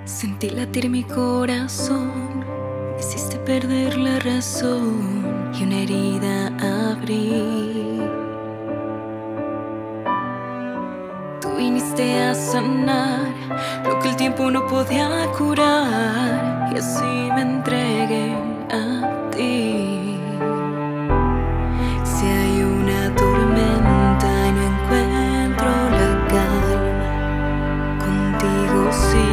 Sentí latir mi corazón, me hiciste perder la razón y una herida abrí. Tú viniste a sanar lo que el tiempo no podía curar y así me entregué a ti. Si hay una tormenta y no encuentro la calma, contigo sí.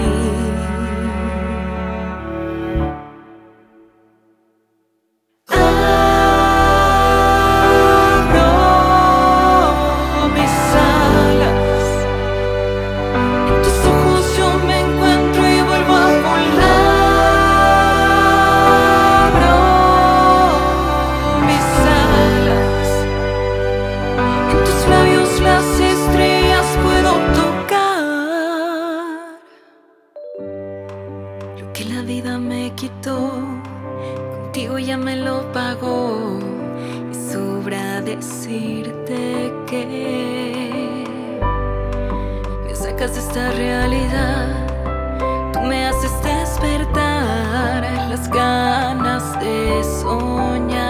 Que la vida me quitó, contigo ya me lo pagó. Y sobra decirte que me sacas de esta realidad. Tú me haces despertar las ganas de soñar.